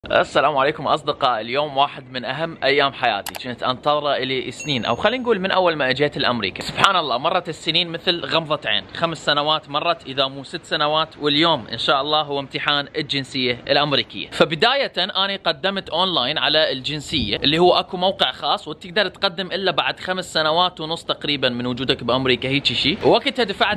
السلام عليكم أصدقاء. اليوم واحد من أهم أيام حياتي، كنت أنتظره إلي سنين، أو خلينا نقول من أول ما أجيت لأمريكا. سبحان الله، مرت السنين مثل غمضة عين، 5 سنوات مرت إذا مو 6 سنوات، واليوم إن شاء الله هو امتحان الجنسية الأمريكية. فبداية أنا قدمت أونلاين على الجنسية، اللي هو أكو موقع خاص وتقدر تقدم إلا بعد 5 سنوات ونص تقريبا من وجودك بأمريكا، هيك شيء. وقتها دفعت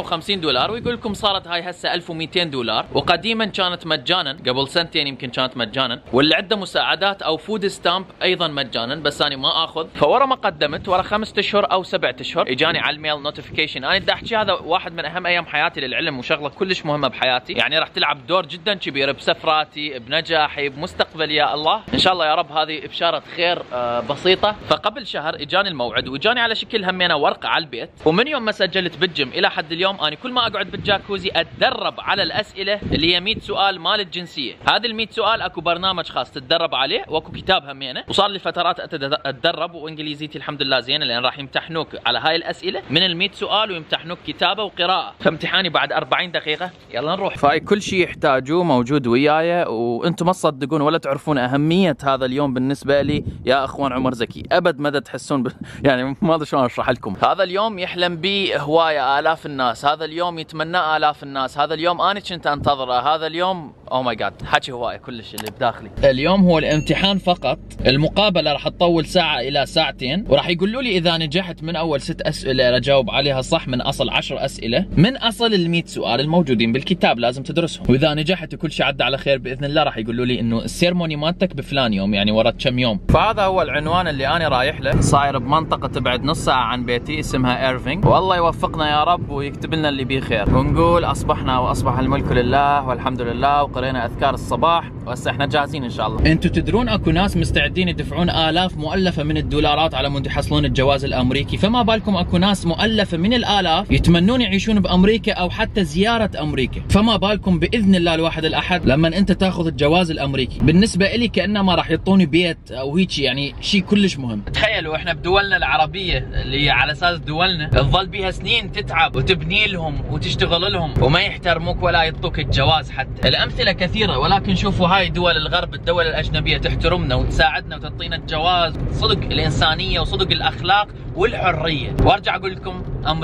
$750 ويقول لكم صارت هاي هسه $1200، وقديما كانت مجانا، قبل سنتين يمكن كانت مجانا، واللي عنده مساعدات او فود ستامب ايضا مجانا، بس انا ما اخذ. فورا ما قدمت، ورا 5 اشهر او 7 اشهر اجاني على الميل نوتيفيكيشن. انا بدي احكي هذا واحد من اهم ايام حياتي للعلم، وشغله كلش مهمه بحياتي، يعني راح تلعب دور جدا كبير بسفراتي، بنجاحي، بمستقبلي. يا الله ان شاء الله يا رب هذه بشاره خير بسيطه. فقبل شهر اجاني الموعد، واجاني على شكل همينه ورقه على البيت. ومن يوم ما سجلت بالجيم الى حد اليوم انا كل ما اقعد بالجاكوزي اتدرب على الاسئله اللي هي 100 سؤال مال الجنسيه. هذه ال 100 سؤال اكو برنامج خاص تتدرب عليه، واكو كتاب همينه، وصار لي فترات اتدرب، وانجليزيتي الحمد لله زينه، لان راح يمتحنوك على هاي الاسئله من ال 100 سؤال، ويمتحنوك كتابه وقراءه. فامتحاني بعد 40 دقيقه، يلا نروح. فاي كل شيء يحتاجوه موجود وياي، وانتم ما تصدقون ولا تعرفون اهميه هذا اليوم بالنسبه لي يا اخوان عمر زكي، ابد مدى تحسون يعني ما ادري شلون اشرح لكم. هذا اليوم يحلم بي هوايه الاف الناس، هذا اليوم يتمناه الاف الناس، هذا اليوم انا كنت انتظره، هذا اليوم او ماي جاد حكي هوايه كلش اللي بداخلي. اليوم هو الامتحان فقط، المقابله راح تطول ساعه الى ساعتين، وراح يقولوا لي اذا نجحت من اول 6 اسئله اجاوب عليها صح من اصل 10 اسئله، من اصل ال 100 سؤال الموجودين بالكتاب لازم تدرسهم، واذا نجحت وكل شيء عدى على خير باذن الله راح يقولوا لي انه السيرموني مالتك بفلان يوم، يعني ورا كم يوم. فهذا هو العنوان اللي انا رايح له، صاير بمنطقه تبعد نص ساعه عن بيتي اسمها ايرفينغ، والله يوفقنا يا رب ويكتب لنا اللي بيه خير، ونقول اصبحنا واصبح الملك لله والحمد لله، وقرينا اذكار الصباح، وهسه احنا جاهزين ان شاء الله. انتم تدرون اكو ناس مستعدين يدفعون آلاف مؤلفه من الدولارات على مود يحصلون الجواز الامريكي، فما بالكم اكو ناس مؤلفه من الالاف يتمنون يعيشون بامريكا او حتى زياره امريكا، فما بالكم باذن الله الواحد الاحد لما انت تاخذ الجواز الامريكي. بالنسبه لي كانما راح يعطوني بيت او هيك، يعني شيء كلش مهم. تخيلوا احنا بدولنا العربيه اللي هي على اساس دولنا تظل بيها سنين تتعب وتبني لهم وتشتغل لهم، وما يحترموك ولا يعطوك الجواز حتى. الامثله كثيره، ولكن شوفوا هاي دول الغرب، الدول الاجنبيه تحترمنا وتساعدنا وتعطينا الجواز، صدق الانسانيه وصدق الاخلاق والحريه. وارجع اقول لكم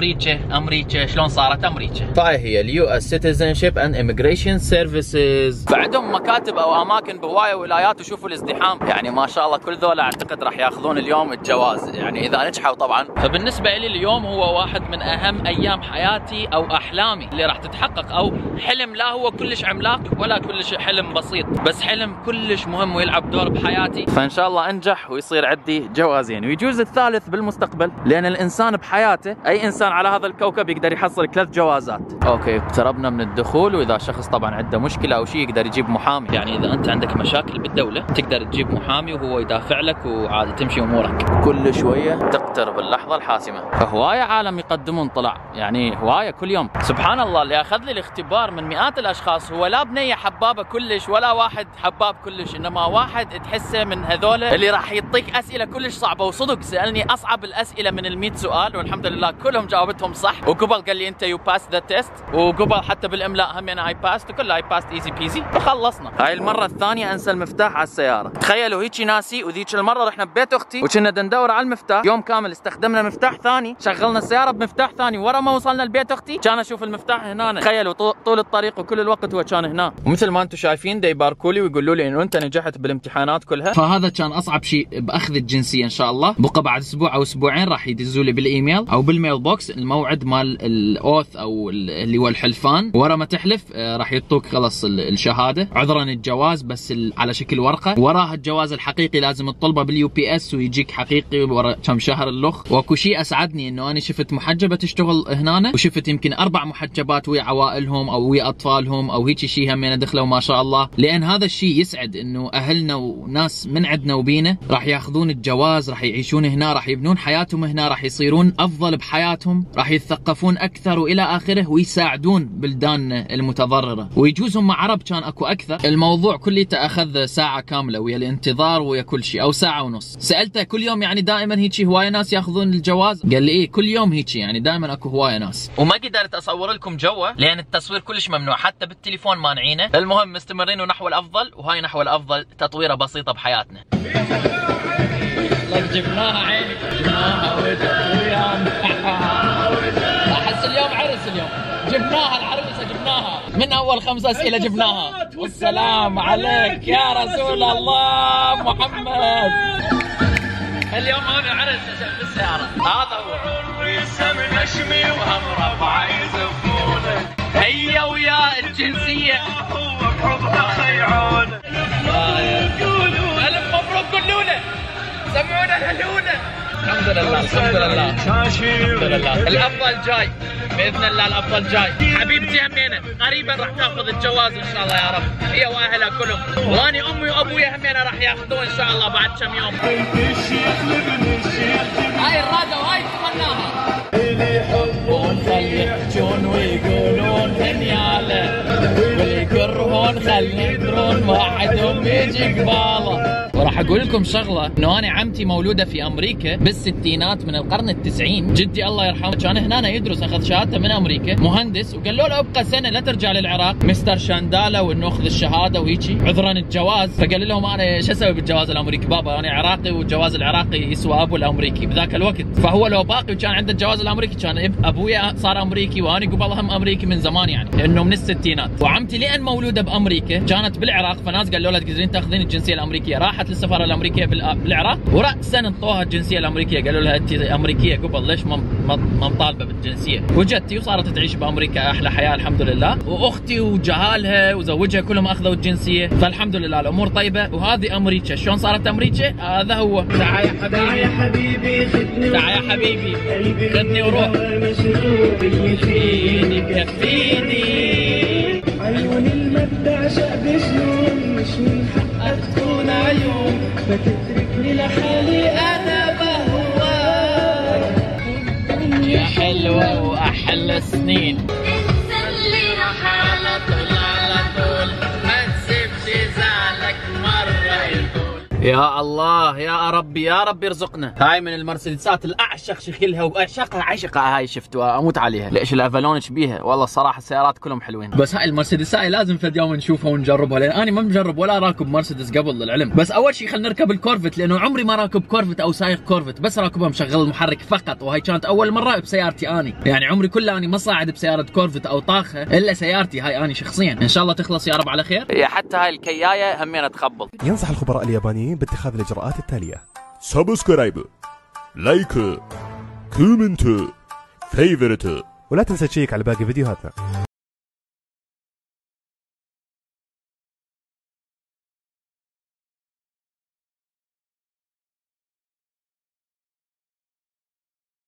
امريكا شلون صارت امريكا. فهي هي اليو اس سيتيزنشيب اند ايميجريشن سيرفيسز، فعندهم مكاتب او اماكن بهوايه ولايات، وشوفوا الازدحام، يعني ما شاء الله كل ذولا اعتقد راح ياخذون اليوم الجواز، يعني اذا نجحوا طبعا. فبالنسبه لي اليوم هو واحد من اهم ايام حياتي او احلامي اللي راح تتحقق، او حلم لا هو كلش عملاق ولا كلش حلم بسيط، بس حلم كلش مهم ويلعب دور بحياتي. فان شاء الله انجح ويصير عندي جوازين، ويجوز الثالث بالمستقبل، لان الانسان بحياته، اي انسان على هذا الكوكب يقدر يحصل 3 جوازات. اوكي اقتربنا من الدخول، واذا شخص طبعا عنده مشكله او شيء يقدر يجيب محامي، يعني اذا انت عندك مشاكل بالدوله تقدر تجيب محامي وهو يدافع لك، وعادي تمشي امورك. كل شويه تقترب اللحظه الحاسمه، فهوايه عالم يقدمون طلع، يعني هوايه كل يوم. سبحان الله، اللي اخذ لي الاختبار من مئات الاشخاص هو لا بنيه حبابه كلش ولا واحد حباب كلش، انما واحد تحسه من هذول اللي راح يعطيك اسئله كلش صعبه، وصدق سالني اصعب الاسئله من ال 100 سؤال، والحمد لله كلهم جاوبتهم صح. وقبل قال لي انت يو باس ذا تيست، وقبل حتى بالاملاء هم انا اي باست، وكلها اي باست ايزي بيزي. فخلصنا. هاي المره الثانيه انسى المفتاح على السياره، تخيلوا هيجي ناسي، وذيك المره رحنا ببيت اختي وكنا ندور على المفتاح، يوم كامل استخدمنا مفتاح ثاني، شغلنا السياره بمفتاح ثاني، ورا ما وصلنا لبيت اختي كان اشوف المفتاح هنا. تخيلوا طول الطريق وكل الوقت هو كان هنا، ومثل ما انتم شايفين دا يباركوا لي ويقولوا لي انه انت نجحت بالامتحانات كلها. فهذا كان اصعب شيء باخذ الجنسيه. ان شاء الله بقى بعد اسبوع او اسبوعين راح يدزوا لي بالايميل او بالميل بوكس الموعد مال الاوث او اللي هو الحلفان، ورا ما تحلف راح يعطوك خلص الشهاده، عذرا الجواز بس على شكل ورقه، وراها الجواز الحقيقي لازم تطلبه باليو بي اس ويجيك حقيقي ورا كم شهر اللخ. واكو شيء اسعدني انه انا شفت محجبه تشتغل هنا، وشفت يمكن 4 محجبات ويا عوائلهم او ويا اطفالهم او هيك شيء همين دخلوا ما شاء الله، لان هذا الشيء يسعد انه اهلنا وناس من عندنا وبينا راح ياخذون الجواز، راح يعيشون هنا، راح يبنون حياتهم هنا، راح يصيرون افضل بحياتهم، راح يتثقفون اكثر والى اخره، ويساعدون بلداننا المتضرره. ويجوزهم مع عرب كان اكو اكثر. الموضوع كليته اخذ ساعه كامله ويا الانتظار ويا كل شيء، او ساعه ونص. سالته كل يوم يعني دائما هيك هوايه ناس ياخذون الجواز؟ قال لي ايه كل يوم هيك، يعني دائما اكو هوايه ناس. وما قدرت اصور لكم جوه لان التصوير كلش ممنوع، حتى بالتليفون مانعينه. المهم مستمرين ونحو الافضل وهاي نحو الافضل، تطويره بسيطه بحياتنا. جبناها عيني، جبناها ويا احس اليوم عرس، اليوم جبناها العروسه، جبناها من اول 5 اسئله جبناها. والسلام عليك يا رسول الله محمد. اليوم هذا عرس بالسياره، هذا هو نشمي وهم رفع يزفونه، هيا ويا الجنسيه خيعونه. الف مبروك كلونا، سمعونا هلونا. الحمد لله الحمد لله الحمد لله. الافضل جاي باذن الله، الافضل جاي. حبيبتي همينه قريبا راح تاخذ الجواز ان شاء الله يا رب، هي واهلها كلهم، واني امي وابويا همينه راح ياخذوه ان شاء الله بعد كم يوم. هاي الراده وهاي تمناها. اللي يحبون خلي يحجون ويقولون هنياله، واللي يكرهون خلي يدرون واحدهم يجي قباله. وراح اقول لكم شغله، انه انا عمتي مولوده في امريكا بالستينات من القرن ال90. جدي الله يرحمه كان هنا يدرس، اخذ شهادته من امريكا مهندس، وقالوا له ابقى سنه لا ترجع للعراق مستر شاندالا وانه اخذ الشهاده وهيجي عذرا الجواز. فقال لهم انا شو اسوي بالجواز الامريكي؟ بابا انا عراقي والجواز العراقي يسوى ابو الامريكي بذاك الوقت. فهو لو باقي وكان عنده الجواز الامريكي كان ابويا صار امريكي وانا قبلها هم امريكي من زمان، يعني لانه من الستينات. وعمتي لان مولوده بامريكا كانت بالعراق، فناس قالوا لها تقدرين تاخذين الجنسيه الامريكيه، راحت للسفاره الامريكيه بالعراق وراسا انطوها الجنسيه الامريكيه، قالوا لها انت امريكيه قبل ليش ما مطالبه بالجنسيه؟ وجدتي وصارت تعيش بامريكا احلى حياه الحمد لله، واختي وجهالها وزوجها كلهم اخذوا الجنسيه، فالحمد لله الامور طيبه. وهذه امريكا، شلون صارت امريكا؟ هذا هو. تعال يا حبيبي تعال يا حبيبي خذني وروح، كفيني كفيني عيون المبدع شعب جنون، مش من حقك تكون عيون، فتتركني لحالي انا بهواك يا حلوه واحلى سنين. انسى اللي راح على طول على طول، ما تسيبش زعلك مره يطول. يا الله يا ربي يا رب يرزقنا. هاي من المرسيدسات اللي اعشق شكلها واعشقها عشقها، هاي شفتوها اموت عليها. ليش الافالون بيها؟ والله الصراحه السيارات كلهم حلوين، بس هاي المرسيدس هاي لازم فد يوم نشوفها ونجربها، لان انا ما مجرب ولا راكب مرسيدس قبل للعلم. بس اول شيء خلينا نركب الكورفت، لانه عمري ما راكب كورفت او سايق كورفت، بس راكبها مشغل المحرك فقط، وهي كانت اول مره بسيارتي اني، يعني عمري كله اني ما صاعد بسياره كورفت او طاخه الا سيارتي هاي اني شخصيا. ان شاء الله تخلص يا رب على خير. هي حتى هاي الكيايه همينه تخبط. ينصح الخبراء اليابانيين باتخاذ الاجراءات التاليه: سبسكرايب، لايك، كومنت، فيفرت، ولا تنسى تشيك على باقي فيديوهاتنا.